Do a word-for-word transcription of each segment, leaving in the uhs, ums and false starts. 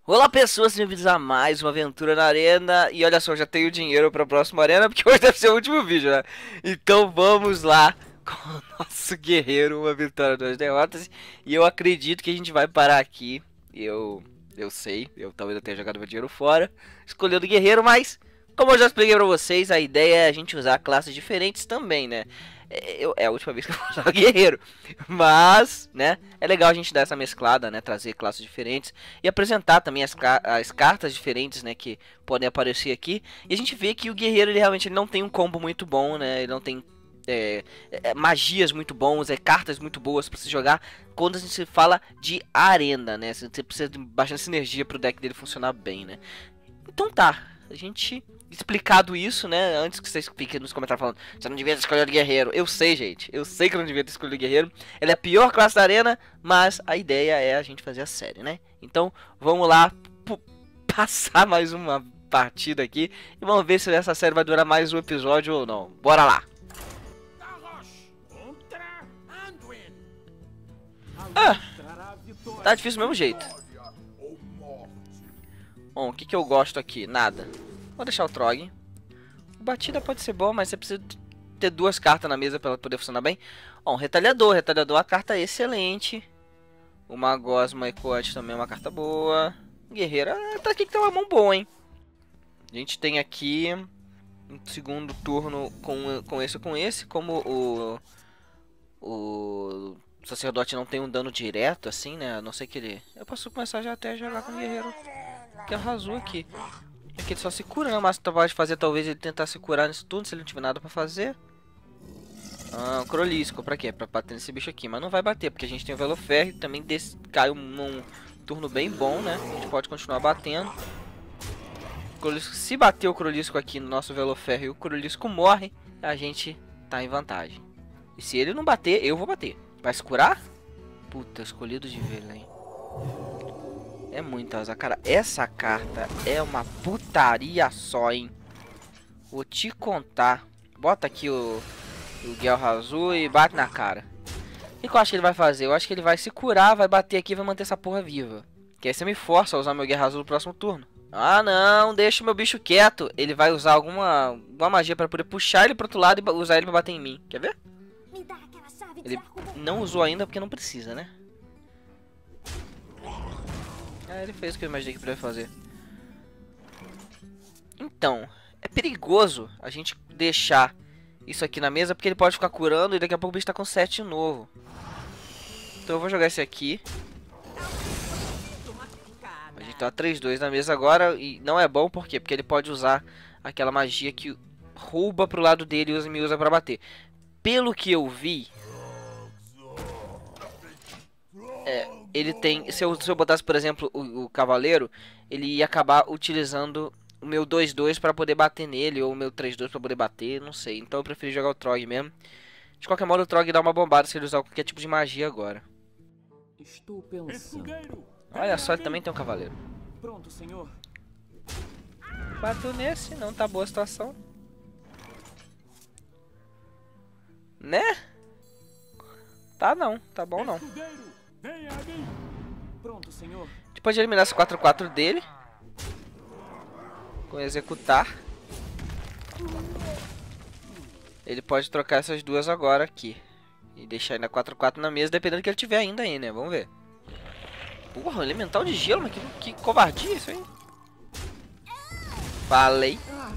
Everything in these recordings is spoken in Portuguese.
Olá pessoas, bem-vindos a mais uma aventura na arena. E olha só, já tenho dinheiro para a próxima arena, porque hoje deve ser o último vídeo, né? Então vamos lá com o nosso guerreiro, uma vitória, duas derrotas. E eu acredito que a gente vai parar aqui. Eu, eu sei, eu talvez eu tenha jogado meu dinheiro fora, escolhendo guerreiro, mas como eu já expliquei pra vocês, a ideia é a gente usar classes diferentes também, né? É, eu, é a última vez que eu vou usar guerreiro, mas, né, é legal a gente dar essa mesclada, né, trazer classes diferentes e apresentar também as, as cartas diferentes, né, que podem aparecer aqui. E a gente vê que o guerreiro, ele realmente ele não tem um combo muito bom, né, ele não tem é, é, magias muito bons, é cartas muito boas para se jogar quando a gente fala de arena, né, você precisa de bastante sinergia para o deck dele funcionar bem, né. Então tá, a gente explicado isso, né? Antes que vocês fiquem nos comentários falando, você não devia ter escolhido o guerreiro. Eu sei, gente. Eu sei que eu não devia ter escolhido o guerreiro. Ele é a pior classe da arena, mas a ideia é a gente fazer a série, né? Então, vamos lá passar mais uma partida aqui e vamos ver se essa série vai durar mais um episódio ou não. Bora lá. Ah, tá difícil do mesmo jeito. Bom, o que que eu gosto aqui? Nada. Vou deixar o Trog. O batida pode ser boa, mas você precisa ter duas cartas na mesa para ela poder funcionar bem. Bom, retalhador. Retalhador é uma carta excelente. O Magosma Ecoate também é uma carta boa. Guerreira, tá aqui que tá uma mão boa, hein? A gente tem aqui um segundo turno com, com esse ou com esse. Como o, o sacerdote não tem um dano direto, assim, né? A não ser que ele... Eu posso começar já até a jogar com o guerreiro que arrasou aqui. É que ele só se cura, né? O máximo que pode fazer talvez ele tentar se curar nesse turno, se ele não tiver nada pra fazer. Ah, o Crolisco, pra quê? Pra bater nesse bicho aqui. Mas não vai bater, porque a gente tem o Veloferro e também desse, caiu num turno bem bom, né? A gente pode continuar batendo. Crolisco, se bater o Crolisco aqui no nosso Veloferro e o Crolisco morre, a gente tá em vantagem. E se ele não bater, eu vou bater. Vai se curar? Puta, escolhido de vela, hein? É muito azar, cara. Essa carta é uma putaria só, hein? Vou te contar. Bota aqui o, o Gelrazu e bate na cara. O que, que eu acho que ele vai fazer? Eu acho que ele vai se curar, vai bater aqui e vai manter essa porra viva. Que aí você me força a usar meu Gelrazu no próximo turno. Ah, não. Deixa o meu bicho quieto. Ele vai usar alguma, alguma magia pra poder puxar ele pro outro lado e usar ele pra bater em mim. Quer ver? Ele não usou ainda porque não precisa, né? Ah, ele fez o que eu imaginei que ele ia fazer. Então, é perigoso a gente deixar isso aqui na mesa, porque ele pode ficar curando e daqui a pouco o bicho tá com sete novo. Então eu vou jogar esse aqui. A gente tá três dois na mesa agora e não é bom, por quê? Porque ele pode usar aquela magia que rouba pro lado dele e usa, me usa pra bater. Pelo que eu vi... É, ele tem... Se eu, se eu botasse, por exemplo, o, o cavaleiro, ele ia acabar utilizando o meu dois dois para poder bater nele, ou o meu três dois para poder bater, não sei. Então eu preferi jogar o Trog mesmo. De qualquer modo, o Trog dá uma bombada se ele usar qualquer tipo de magia agora. Estou pensando. Olha só, ele também tem um cavaleiro. Pronto, senhor. Bateu nesse, não tá boa a situação. Né? Tá não, tá bom não. Pronto, senhor. A gente pode eliminar esse quatro quatro dele. Com executar. Ele pode trocar essas duas agora aqui. E deixar ainda quatro quatro na mesa, dependendo do que ele tiver ainda aí, né? Vamos ver. Porra, elemental de gelo, mas que, que covardia isso aí. Falei.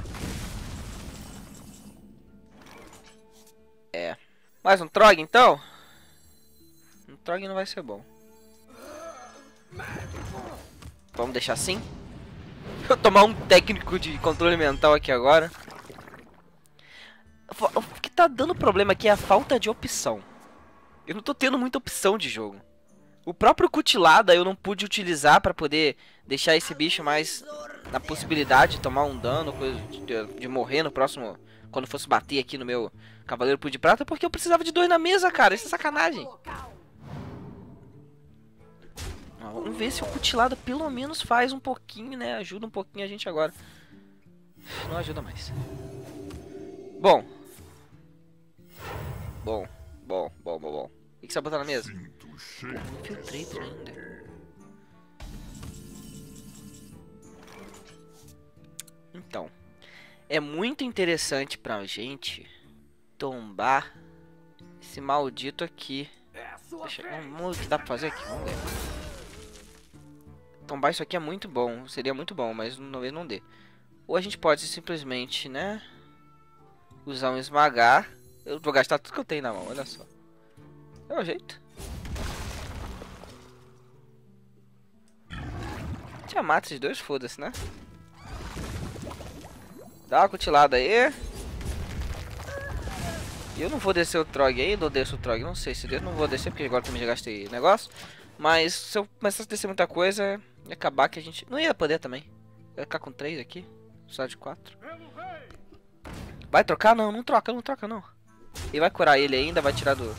É. Mais um Trog, então? Um Trog não vai ser bom. Vamos deixar assim? Vou tomar um técnico de controle mental aqui agora. O que tá dando problema aqui é a falta de opção. Eu não tô tendo muita opção de jogo. O próprio Cutilada eu não pude utilizar pra poder deixar esse bicho mais na possibilidade de tomar um dano, coisa de, de morrer no próximo... Quando fosse bater aqui no meu Cavaleiro Pulo de Prata, porque eu precisava de dois na mesa, cara. Isso é sacanagem. Vamos ver se o Cutilada pelo menos faz um pouquinho, né? Ajuda um pouquinho a gente agora. Não ajuda mais. Bom. Bom, bom, bom, bom, bom. O que você vai botar na mesa? Pô, infiltrate ainda. Então, é muito interessante pra gente tombar esse maldito aqui. Deixa, vamos, o que dá pra fazer aqui? Vamos ver. Tombar isso aqui é muito bom, seria muito bom, mas talvez não dê. Ou a gente pode simplesmente, né, usar um esmagar. Eu vou gastar tudo que eu tenho na mão, olha só. É o jeito. Já mata esses dois, foda-se, né? Dá uma cutilada aí. E eu não vou descer o Trog ainda, ou desço o Trog, não sei se eu não vou descer, porque agora também já gastei negócio. Mas se eu começasse a descer muita coisa, ia acabar que a gente... Não ia poder também. Vai ficar com três aqui, só de quatro. Vai trocar? Não, não troca, não troca não. E vai curar ele ainda, vai tirar do...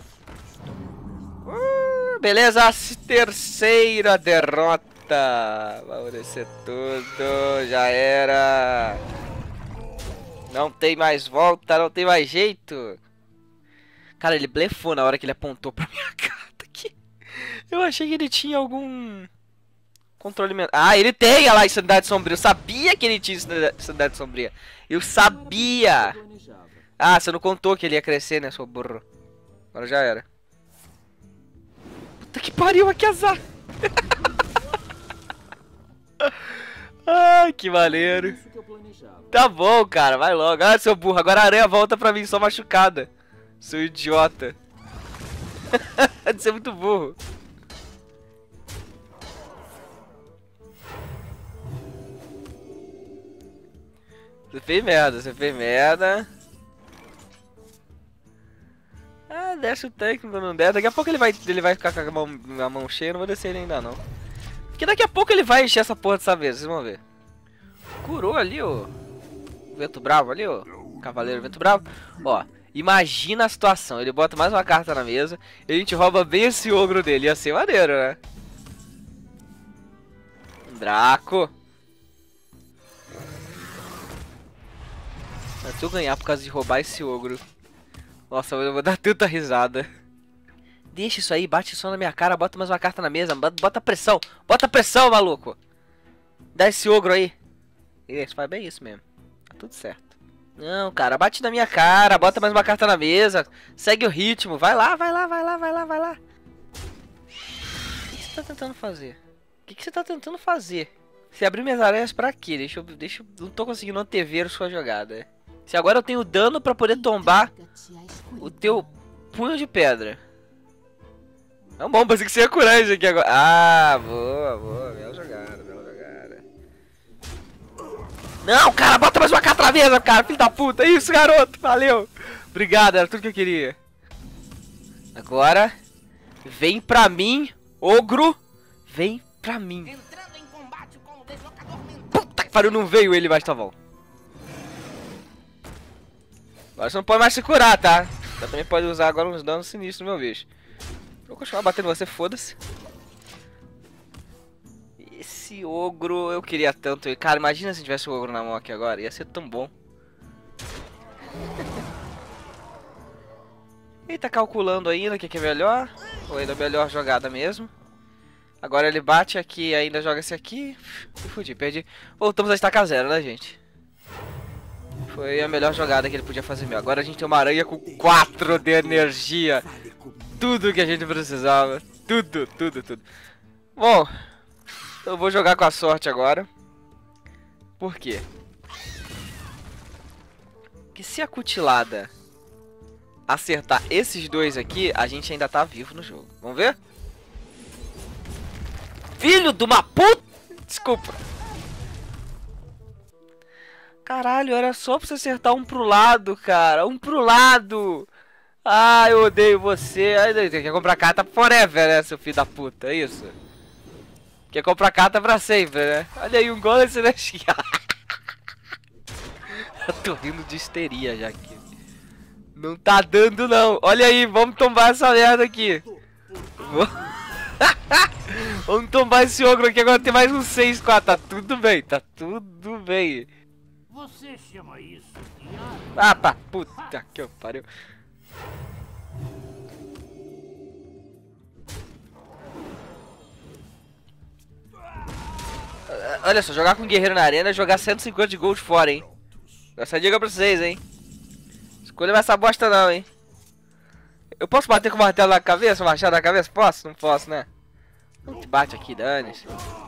Uh, beleza, terceira derrota. Vamos descer tudo, já era. Não tem mais volta, não tem mais jeito. Cara, ele blefou na hora que ele apontou pra minha carta aqui. Eu achei que ele tinha algum controle mental. Ah, ele tem, olha lá, Insanidade Sombria. Eu sabia que ele tinha Insanidade Sombria. Eu sabia. Ah, você não contou que ele ia crescer, né, seu burro. Agora já era. Puta que pariu, que azar. Ai, que maneiro. Tá bom, cara, vai logo. Ah, seu burro, agora a aranha volta pra mim só machucada. Seu idiota. Você é muito burro. Você fez merda, você fez merda. Ah, desce o tanque quando não der. Daqui a pouco ele vai, ele vai ficar com a mão, a mão cheia, eu não vou descer ele ainda não. Porque daqui a pouco ele vai encher essa porra dessa vez, vocês vão ver. Curou ali, ó. Vento Bravo ali, ó. Cavaleiro Vento Bravo. Ó, imagina a situação. Ele bota mais uma carta na mesa e a gente rouba bem esse ogro dele. Ia ser maneiro, né? Draco. Mas se eu ganhar por causa de roubar esse ogro... Nossa, eu vou dar tanta risada. Deixa isso aí, bate só na minha cara, bota mais uma carta na mesa, bota pressão, bota pressão, maluco. Dá esse ogro aí. Isso, faz bem isso mesmo. Tá tudo certo. Não, cara, bate na minha cara, bota mais uma carta na mesa, segue o ritmo, vai lá, vai lá, vai lá, vai lá, vai lá. O que você tá tentando fazer? O que, que você tá tentando fazer? Você abriu minhas aranhas pra quê? Deixa eu, deixa eu, não tô conseguindo antever sua jogada. Se agora eu tenho dano pra poder tombar o teu punho de pedra. Não, bom, pensei que você ia curar isso aqui agora. Ah, boa, boa, bela jogada, bela jogada. Não, cara, bota mais uma carta na mesa, cara, filho da puta. Isso, garoto, valeu. Obrigado, era tudo que eu queria. Agora, vem pra mim, ogro. Vem pra mim. Puta que pariu, não veio ele, mas tá bom. Agora você não pode mais se curar, tá? Você também pode usar agora uns danos sinistros no meu bicho. Vou continuar batendo você, foda-se. Esse ogro, eu queria tanto. Cara, imagina se tivesse o ogro na mão aqui agora. Ia ser tão bom. Ele tá calculando ainda o que, que é melhor. Ou ainda é melhor jogada mesmo. Agora ele bate aqui e ainda joga esse aqui. Me fudi, perdi. Voltamos a estacar zero, né, gente? Foi a melhor jogada que ele podia fazer meu. Agora a gente tem uma aranha com quatro de energia. Tudo que a gente precisava. Tudo, tudo, tudo. Bom, eu vou jogar com a sorte agora. Por quê? Porque se a cutilada acertar esses dois aqui, a gente ainda tá vivo no jogo. Vamos ver? Filho de uma puta! Desculpa. Caralho, era só pra você acertar um pro lado, cara. Um pro lado. Ah, eu odeio você. Aí, quer comprar carta forever, né, seu filho da puta? É isso? Quer comprar carta pra sempre, né? Olha aí, um gol nesse Celestial. Eu tô rindo de histeria já aqui. Não tá dando, não. Olha aí, vamos tombar essa merda aqui. Vamos tombar esse ogro aqui. Agora tem mais um seis, quatro. Tá tudo bem, tá tudo bem. Você chama isso de Ah, pá, puta que pariu. olha só, jogar com guerreiro na arena é jogar cento e cinquenta de gold fora, hein. Essa dica pra vocês, hein. Escolha mais essa bosta não, hein. Eu posso bater com o martelo na cabeça, o machado na cabeça? Posso? Não posso, né? Bate aqui, dane-se.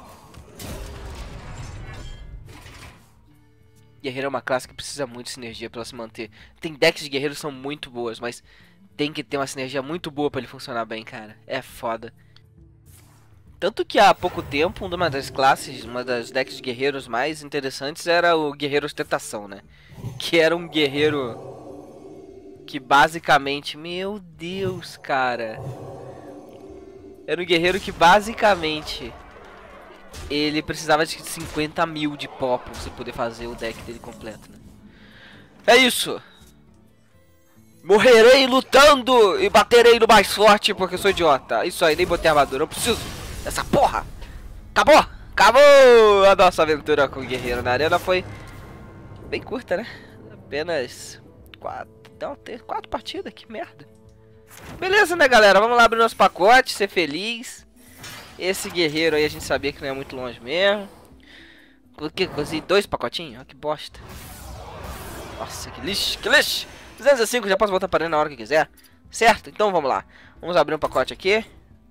Guerreiro é uma classe que precisa muito de sinergia pra ela se manter. Tem decks de guerreiros que são muito boas, mas tem que ter uma sinergia muito boa pra ele funcionar bem, cara. É foda. Tanto que há pouco tempo, uma das classes, uma das decks de guerreiros mais interessantes era o Guerreiro Ostentação, né? Que era um guerreiro que basicamente... Meu Deus, cara. Era um guerreiro que basicamente... ele precisava de cinquenta mil de pó pra você poder fazer o deck dele completo, né? É isso! Morrerei lutando e baterei no mais forte porque eu sou idiota. Isso aí, nem botei armadura, eu preciso dessa porra! Acabou! Acabou! A nossa aventura com o guerreiro na arena foi bem curta, né? Apenas quatro, não, ter quatro partidas, que merda. Beleza, né, galera? Vamos lá abrir nosso pacote, ser feliz. Esse guerreiro aí a gente sabia que não é muito longe mesmo. Coloquei quase dois pacotinhos, olha que bosta. Nossa, que lixo, que lixo. duzentos e cinco, já posso voltar para ele na hora que quiser. Certo? Então vamos lá. Vamos abrir um pacote aqui.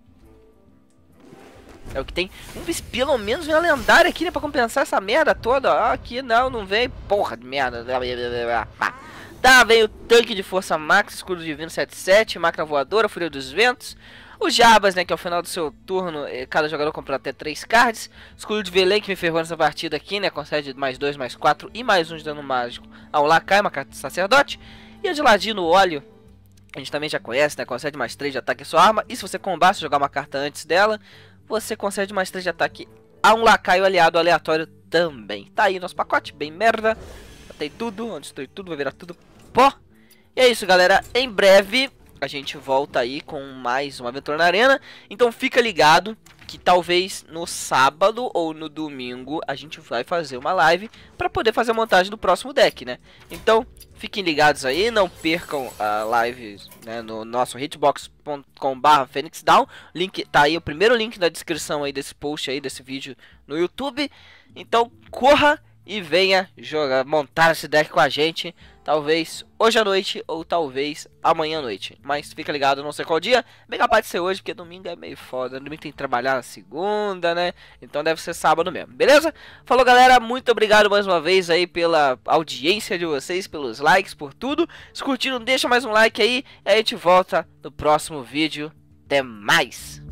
É o que tem. Vamos ver se pelo menos vem a lendária aqui, né? Pra compensar essa merda toda. Ah, aqui não, não vem. Porra de merda. Tá, veio o tanque de força max, escudo divino sete sete, máquina voadora, fúria dos ventos. Os Jabas, né, que ao final do seu turno, cada jogador compra até três cards. Escudo de Velen, que me ferrou nessa partida aqui, né, concede mais dois, mais quatro e mais um de dano mágico ao Lakai, uma carta de sacerdote. E a de Ladino Óleo, a gente também já conhece, né, concede mais três de ataque à sua arma. E se você combate, jogar uma carta antes dela, você concede mais três de ataque a um lacaio aliado aleatório também. Tá aí nosso pacote, bem merda. Botei tudo, onde estou tudo, vai virar tudo pó. E é isso, galera, em breve a gente volta aí com mais uma aventura na arena. Então fica ligado que talvez no sábado ou no domingo a gente vai fazer uma live para poder fazer a montagem do próximo deck, né? Então fiquem ligados aí, não percam a live, né, no nosso hitbox ponto com barra Phoenix Down. Link tá aí, o primeiro link na descrição aí desse post aí, desse vídeo no YouTube. Então corra e venha jogar, montar esse deck com a gente. Talvez hoje à noite ou talvez amanhã à noite. Mas fica ligado, não sei qual dia. Bem capaz de ser hoje, porque domingo é meio foda. Domingo tem que trabalhar na segunda, né? Então deve ser sábado mesmo, beleza? Falou, galera, muito obrigado mais uma vez aí pela audiência de vocês, pelos likes, por tudo. Se curtiram, deixa mais um like aí. E a gente volta no próximo vídeo. Até mais!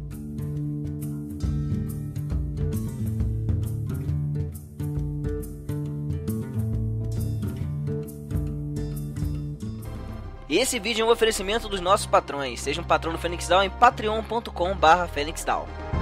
Esse vídeo é um oferecimento dos nossos patrões. Seja um patrão do Phoenix Down em patreon ponto com barra Phoenix Down.